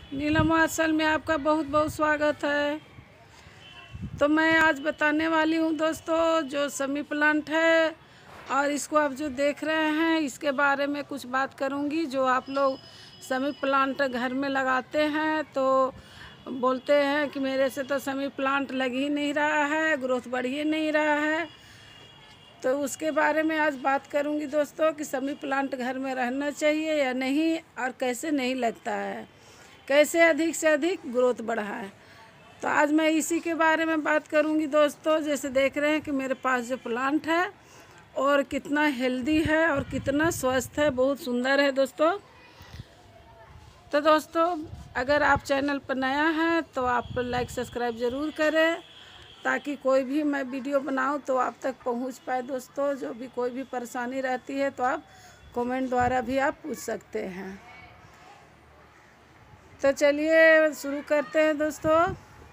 नीलम आसल में आपका बहुत बहुत स्वागत है। तो मैं आज बताने वाली हूँ दोस्तों, जो समी प्लांट है और इसको आप जो देख रहे हैं इसके बारे में कुछ बात करूँगी। जो आप लोग समी प्लांट घर में लगाते हैं तो बोलते हैं कि मेरे से तो समी प्लांट लग ही नहीं रहा है, ग्रोथ बढ़ ही नहीं रहा है। तो उसके बारे में आज बात करूँगी दोस्तों कि समी प्लांट घर में रहना चाहिए या नहीं, और कैसे नहीं लगता है, कैसे अधिक से अधिक ग्रोथ बढ़ा है। तो आज मैं इसी के बारे में बात करूंगी दोस्तों। जैसे देख रहे हैं कि मेरे पास जो प्लांट है और कितना हेल्दी है और कितना स्वस्थ है, बहुत सुंदर है दोस्तों। तो दोस्तों, अगर आप चैनल पर नया हैं तो आप लाइक सब्सक्राइब ज़रूर करें, ताकि कोई भी मैं वीडियो बनाऊं तो आप तक पहुंच पाए दोस्तों। जो भी कोई भी परेशानी रहती है तो आप कमेंट द्वारा भी आप पूछ सकते हैं। तो चलिए शुरू करते हैं दोस्तों।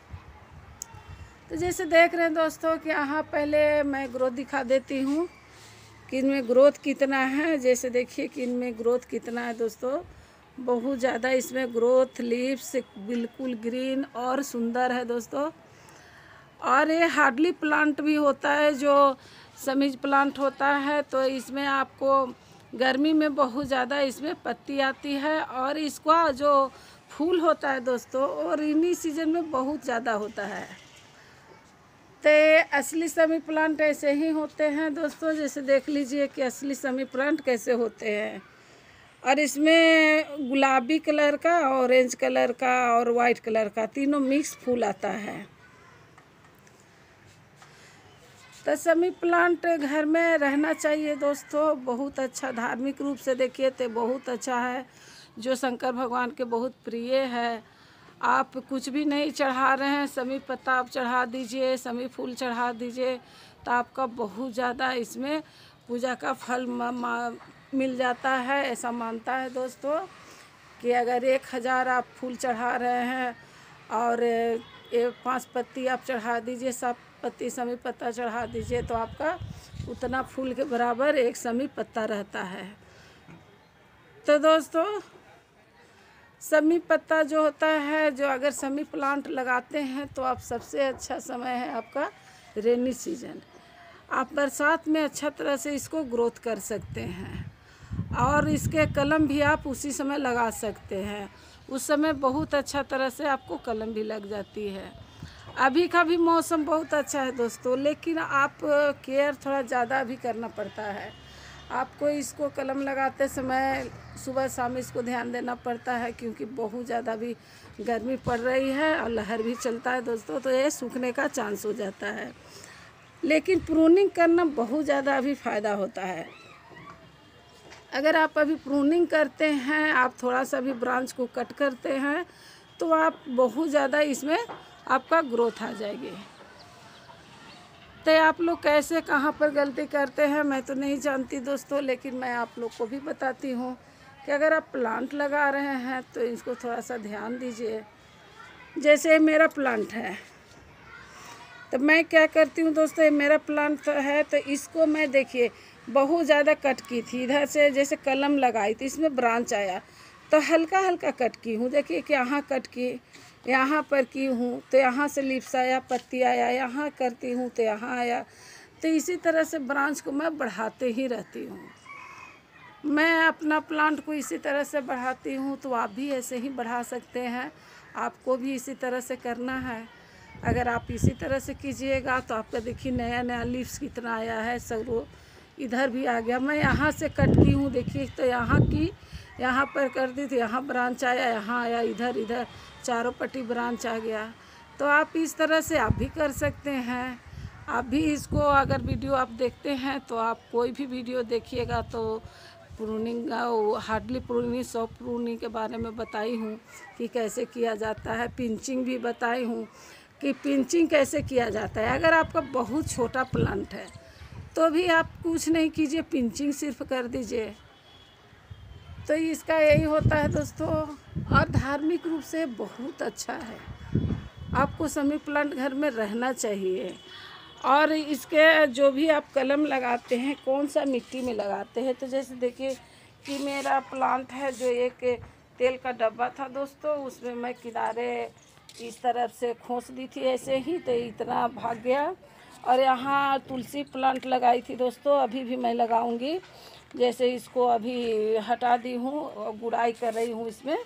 तो जैसे देख रहे हैं दोस्तों कि यहाँ पहले मैं ग्रोथ दिखा देती हूँ कि इनमें ग्रोथ कितना है। जैसे देखिए कि इनमें ग्रोथ कितना है दोस्तों, बहुत ज़्यादा इसमें ग्रोथ, लीव्स बिल्कुल ग्रीन और सुंदर है दोस्तों। और ये हार्डली प्लांट भी होता है, जो समीज प्लांट होता है, तो इसमें आपको गर्मी में बहुत ज़्यादा इसमें पत्ती आती है और इसका जो फूल होता है दोस्तों और रेनी सीजन में बहुत ज़्यादा होता है। तो असली समी प्लांट ऐसे ही होते हैं दोस्तों। जैसे देख लीजिए कि असली समी प्लांट कैसे होते हैं, और इसमें गुलाबी कलर का, ऑरेंज कलर का और वाइट कलर का तीनों मिक्स फूल आता है। तो समी प्लांट घर में रहना चाहिए दोस्तों। बहुत अच्छा, धार्मिक रूप से देखिए तो बहुत अच्छा है, जो शंकर भगवान के बहुत प्रिय है। आप कुछ भी नहीं चढ़ा रहे हैं, समी पत्ता आप चढ़ा दीजिए, समी फूल चढ़ा दीजिए, तो आपका बहुत ज़्यादा इसमें पूजा का फल मिल जाता है। ऐसा मानता है दोस्तों कि अगर 1000 आप फूल चढ़ा रहे हैं और 5 पत्ती आप चढ़ा दीजिए, 7 पत्ती समी पत्ता चढ़ा दीजिए, तो आपका उतना फूल के बराबर एक समी पत्ता रहता है। तो दोस्तों, समी पत्ता जो होता है, जो अगर समी प्लांट लगाते हैं तो आप सबसे अच्छा समय है आपका रेनी सीजन। आप बरसात में अच्छा तरह से इसको ग्रोथ कर सकते हैं और इसके कलम भी आप उसी समय लगा सकते हैं। उस समय बहुत अच्छा तरह से आपको कलम भी लग जाती है। अभी का भी मौसम बहुत अच्छा है दोस्तों, लेकिन आप केयर थोड़ा ज़्यादा भी करना पड़ता है। आपको इसको कलम लगाते समय सुबह शाम इसको ध्यान देना पड़ता है, क्योंकि बहुत ज़्यादा भी गर्मी पड़ रही है और लहर भी चलता है दोस्तों, तो ये सूखने का चांस हो जाता है। लेकिन प्रूनिंग करना बहुत ज़्यादा अभी फ़ायदा होता है। अगर आप अभी प्रूनिंग करते हैं, आप थोड़ा सा भी ब्रांच को कट करते हैं, तो आप बहुत ज़्यादा इसमें आपका ग्रोथ आ जाएगी। तो आप लोग कैसे, कहाँ पर गलती करते हैं मैं तो नहीं जानती दोस्तों, लेकिन मैं आप लोग को भी बताती हूँ कि अगर आप प्लांट लगा रहे हैं तो इसको थोड़ा सा ध्यान दीजिए। जैसे मेरा प्लांट है, तो मैं क्या करती हूँ दोस्तों, ये मेरा प्लांट है तो इसको मैं देखिए बहुत ज़्यादा कट की थी। इधर से जैसे कलम लगाई तो इसमें ब्रांच आया, तो हल्का हल्का कट की हूँ। देखिए कि यहाँ कट की, यहाँ पर की हूँ तो यहाँ से लिप्स आया, पत्ती आया, यहाँ करती हूँ तो यहाँ आया। तो इसी तरह से ब्रांच को मैं बढ़ाते ही रहती हूँ। मैं अपना प्लांट को इसी तरह से बढ़ाती हूँ, तो आप भी ऐसे ही बढ़ा सकते हैं। आपको भी इसी तरह से करना है। अगर आप इसी तरह से कीजिएगा तो आपका देखिए नया नया लीव्स कितना आया है, सगरो इधर भी आ गया। मैं यहाँ से कट की हूँ, देखिए तो यहाँ की, यहाँ पर कर दी तो यहाँ ब्रांच आया, यहाँ आया, इधर इधर चारों पट्टी ब्रांच आ गया। तो आप इस तरह से आप भी कर सकते हैं। आप भी इसको, अगर वीडियो आप देखते हैं तो आप कोई भी वीडियो देखिएगा तो pruning, hardly pruning, soft pruning के बारे में बताई हूँ कि कैसे किया जाता है। पिंचिंग भी बताई हूँ कि पिंचिंग कैसे किया जाता है। अगर आपका बहुत छोटा प्लांट है तो भी आप कुछ नहीं कीजिए, पिंचिंग सिर्फ कर दीजिए। तो इसका यही होता है दोस्तों, और धार्मिक रूप से बहुत अच्छा है। आपको समी प्लांट घर में रहना चाहिए। और इसके जो भी आप कलम लगाते हैं, कौन सा मिट्टी में लगाते हैं, तो जैसे देखिए कि मेरा प्लांट है जो एक तेल का डब्बा था दोस्तों, उसमें मैं किनारे इस तरफ से खोस दी थी ऐसे ही, तो इतना भाग गया। और यहाँ तुलसी प्लांट लगाई थी दोस्तों, अभी भी मैं लगाऊंगी। जैसे इसको अभी हटा दी हूँ और गुड़ाई कर रही हूँ इसमें।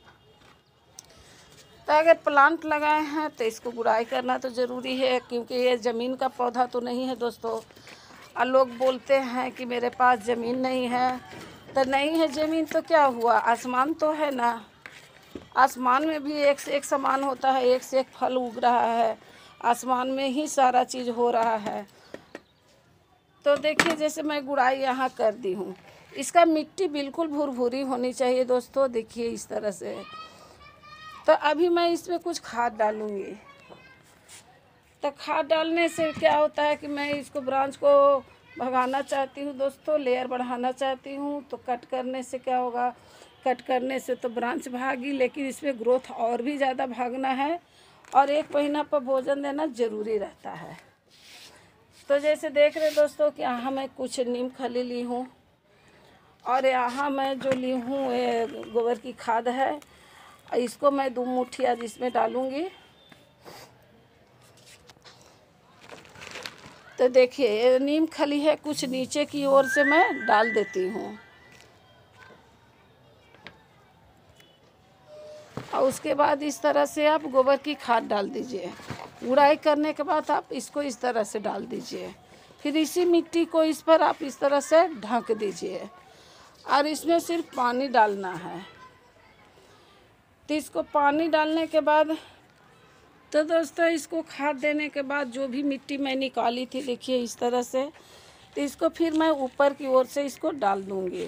तो अगर प्लांट लगाए हैं तो इसको गुड़ाई करना तो ज़रूरी है, क्योंकि ये ज़मीन का पौधा तो नहीं है दोस्तों। और लोग बोलते हैं कि मेरे पास ज़मीन नहीं है, तो नहीं है ज़मीन तो क्या हुआ, आसमान तो है ना। आसमान में भी एक से एक सामान होता है, एक से एक फल उग रहा है, आसमान में ही सारा चीज़ हो रहा है। तो देखिए जैसे मैं गुड़ाई यहाँ कर दी हूँ, इसका मिट्टी बिल्कुल भुरभुरी होनी चाहिए दोस्तों, देखिए इस तरह से। तो अभी मैं इसमें कुछ खाद डालूँगी। तो खाद डालने से क्या होता है कि मैं इसको ब्रांच को भगाना चाहती हूँ दोस्तों, लेयर बढ़ाना चाहती हूँ। तो कट करने से क्या होगा, कट करने से तो ब्रांच भागी, लेकिन इसमें ग्रोथ और भी ज़्यादा भागना है और 1 महीना पर भोजन देना ज़रूरी रहता है। तो जैसे देख रहे दोस्तों कि यहाँ मैं कुछ नीम खली ली हूँ और यहाँ मैं जो ली हूँ ये गोबर की खाद है। इसको मैं 2 मुट्ठी आज इसमें डालूँगी। तो देखिए ये नीम खली है, कुछ नीचे की ओर से मैं डाल देती हूँ। और उसके बाद इस तरह से आप गोबर की खाद डाल दीजिए। गुड़ाई करने के बाद आप इसको इस तरह से डाल दीजिए। फिर इसी मिट्टी को इस पर आप इस तरह से ढक दीजिए और इसमें सिर्फ पानी डालना है। तो इसको पानी डालने के बाद तो दोस्तों इसको खाद देने के बाद जो भी मिट्टी मैं निकाली थी देखिए इस तरह से, तो इसको फिर मैं ऊपर की ओर से इसको डाल दूँगी।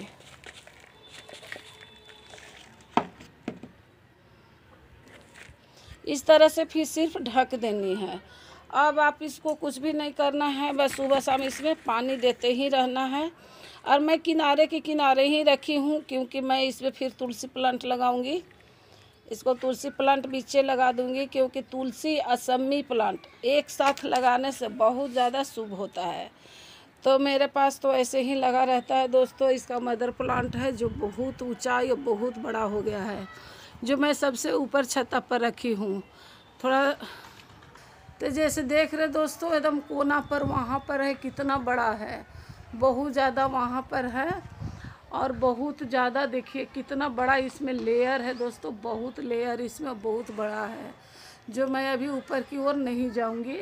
इस तरह से फिर सिर्फ ढक देनी है। अब आप इसको कुछ भी नहीं करना है, बस सुबह शाम इसमें पानी देते ही रहना है। और मैं किनारे के किनारे ही रखी हूँ, क्योंकि मैं इसमें फिर तुलसी प्लांट लगाऊंगी। इसको तुलसी प्लांट बीचे लगा दूंगी, क्योंकि तुलसी असमी प्लांट एक साथ लगाने से बहुत ज़्यादा शुभ होता है। तो मेरे पास तो ऐसे ही लगा रहता है दोस्तों। इसका मदर प्लांट है जो बहुत ऊंचाई और बहुत बड़ा हो गया है, जो मैं सबसे ऊपर छत पर रखी हूँ थोड़ा। तो जैसे देख रहे दोस्तों एकदम कोना पर वहाँ पर है, कितना बड़ा है, बहुत ज़्यादा वहाँ पर है। और बहुत ज़्यादा देखिए कितना बड़ा इसमें लेयर है दोस्तों, बहुत लेयर इसमें बहुत बड़ा है, जो मैं अभी ऊपर की ओर नहीं जाऊँगी।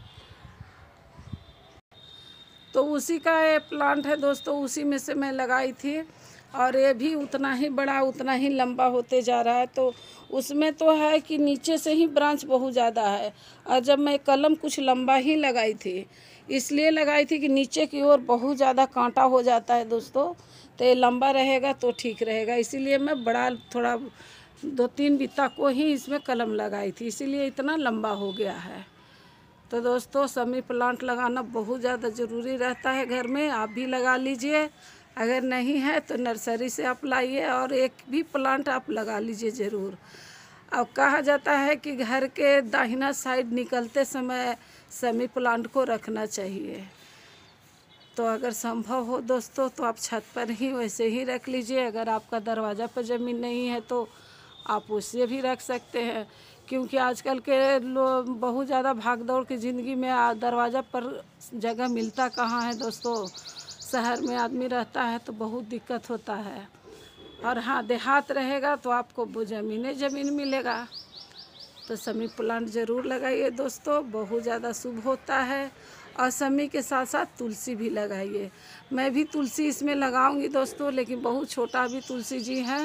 तो उसी का ये प्लांट है दोस्तों, उसी में से मैं लगाई थी और ये भी उतना ही बड़ा उतना ही लंबा होते जा रहा है। तो उसमें तो है कि नीचे से ही ब्रांच बहुत ज़्यादा है, और जब मैं कलम कुछ लंबा ही लगाई थी, इसलिए लगाई थी कि नीचे की ओर बहुत ज़्यादा कांटा हो जाता है दोस्तों, तो ये लंबा रहेगा तो ठीक रहेगा। इसीलिए मैं बड़ा थोड़ा 2-3 बित्ता को ही इसमें कलम लगाई थी, इसीलिए इतना लंबा हो गया है। तो दोस्तों समी प्लांट लगाना बहुत ज़्यादा ज़रूरी रहता है घर में, आप भी लगा लीजिए। अगर नहीं है तो नर्सरी से आप लाइए और एक भी प्लांट आप लगा लीजिए ज़रूर। अब कहा जाता है कि घर के दाहिना साइड निकलते समय समी प्लांट को रखना चाहिए। तो अगर संभव हो दोस्तों तो आप छत पर ही वैसे ही रख लीजिए। अगर आपका दरवाज़ा पर ज़मीन नहीं है तो आप उससे भी रख सकते हैं, क्योंकि आजकल के लोग बहुत ज़्यादा भाग दौड़ की ज़िंदगी में दरवाज़ा पर जगह मिलता कहाँ है दोस्तों। शहर में आदमी रहता है तो बहुत दिक्कत होता है, और हाँ देहात रहेगा तो आपको वो ज़मीन मिलेगा। तो समी प्लांट ज़रूर लगाइए दोस्तों, बहुत ज़्यादा शुभ होता है। और समी के साथ साथ तुलसी भी लगाइए। मैं भी तुलसी इसमें लगाऊंगी दोस्तों, लेकिन बहुत छोटा भी तुलसी जी है।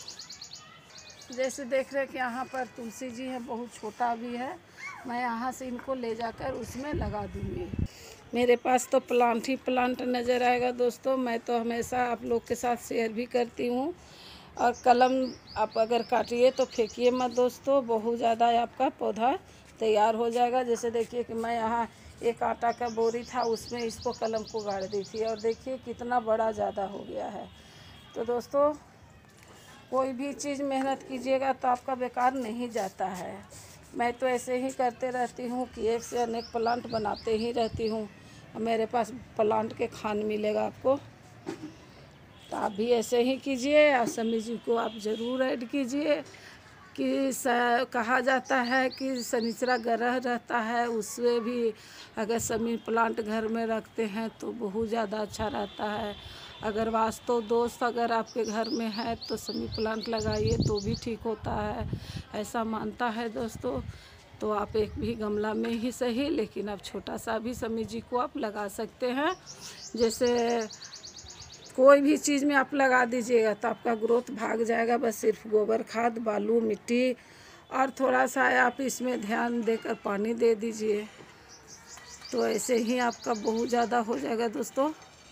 जैसे देख रहे हैं कि यहाँ पर तुलसी जी है, बहुत छोटा भी है। मैं यहाँ से इनको ले जाकर उसमें लगा दूँगी। मेरे पास तो प्लांट ही प्लांट नज़र आएगा दोस्तों। मैं तो हमेशा आप लोग के साथ शेयर भी करती हूँ। और कलम आप अगर काटिए तो फेंकिए मत दोस्तों, बहुत ज़्यादा आपका पौधा तैयार हो जाएगा। जैसे देखिए कि मैं यहाँ एक आटा का बोरी था, उसमें इसको कलम को गाड़ दी थी, और देखिए कितना बड़ा ज़्यादा हो गया है। तो दोस्तों कोई भी चीज़ मेहनत कीजिएगा तो आपका बेकार नहीं जाता है। मैं तो ऐसे ही करते रहती हूँ कि एक से अनेक प्लांट बनाते ही रहती हूँ। मेरे पास प्लांट के खान मिलेगा आपको। तो तो आप भी ऐसे ही कीजिए और समी जी को आप ज़रूर ऐड कीजिए। कि कहा जाता है कि शनिचरा ग्रह रहता है, उसमें भी अगर समी प्लांट घर में रखते हैं तो बहुत ज़्यादा अच्छा रहता है। अगर वास्तु दोष अगर आपके घर में है तो समी प्लांट लगाइए तो भी ठीक होता है, ऐसा मानता है दोस्तों। तो आप एक भी गमला में ही सही, लेकिन आप छोटा सा भी समी जी को आप लगा सकते हैं। जैसे कोई भी चीज़ में आप लगा दीजिएगा तो आपका ग्रोथ भाग जाएगा। बस सिर्फ गोबर खाद, बालू, मिट्टी और थोड़ा सा आप इसमें ध्यान देकर पानी दे दीजिए, तो ऐसे ही आपका बहुत ज़्यादा हो जाएगा दोस्तों।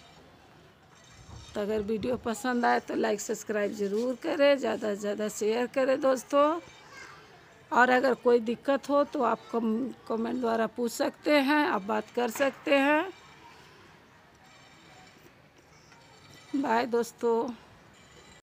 तो अगर वीडियो पसंद आए तो लाइक सब्सक्राइब ज़रूर करें, ज़्यादा से ज़्यादा शेयर करें दोस्तों। और अगर कोई दिक्कत हो तो आप कमेंट द्वारा पूछ सकते हैं, आप बात कर सकते हैं। बाय दोस्तों।